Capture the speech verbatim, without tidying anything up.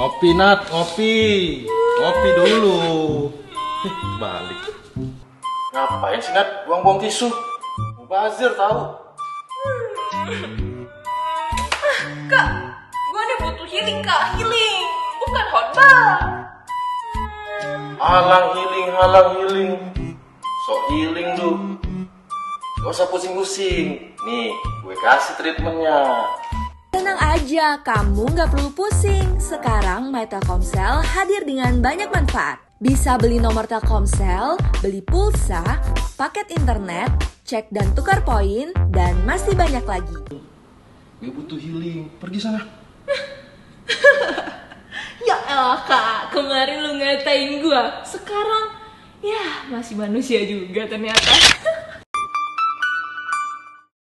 Ngopi Nat, ngopi. Ngopi dulu. Eh, balik. Ngapain sih Nat buang-buang tisu? Mubazir tahu. Kak, gue nih butuh healing kak, healing, bukan khotbah. Halang healing, halang healing. Sok healing lu. Gak usah pusing-pusing. Nih, gue kasih treatmentnya. Tenang aja, kamu nggak perlu pusing. Sekarang My Telkomsel hadir dengan banyak manfaat. Bisa beli nomor Telkomsel, beli pulsa, paket internet, cek dan tukar poin, dan masih banyak lagi. Gue butuh healing. Pergi sana. Ya elah kak, kemarin lu ngatain gue, sekarang ya masih manusia juga ternyata.